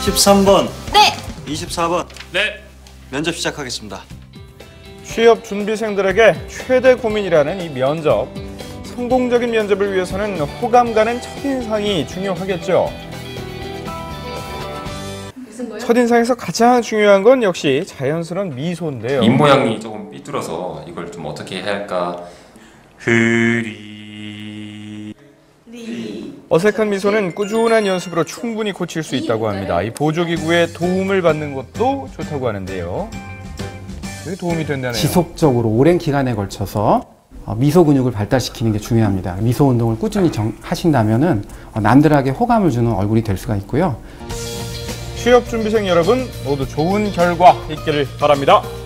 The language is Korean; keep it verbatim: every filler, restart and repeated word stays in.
십삼 번. 네. 이십사 번. 네. 면접 시작하겠습니다. 취업 준비생들에게 최대 고민이라는 이 면접. 성공적인 면접을 위해서는 호감 가는 첫인상이 중요하겠죠. 무슨 거요? 첫인상에서 가장 중요한 건 역시 자연스러운 미소인데요. 입모양이 조금 삐뚤어서 이걸 좀 어떻게 해야 할까. 흐리. 어색한 미소는 꾸준한 연습으로 충분히 고칠 수 있다고 합니다. 이 보조기구의 도움을 받는 것도 좋다고 하는데요. 이게 도움이 된다네요. 지속적으로 오랜 기간에 걸쳐서 미소 근육을 발달시키는 게 중요합니다. 미소 운동을 꾸준히 정, 하신다면은 남들에게 호감을 주는 얼굴이 될 수가 있고요. 취업 준비생 여러분 모두 좋은 결과 있기를 바랍니다.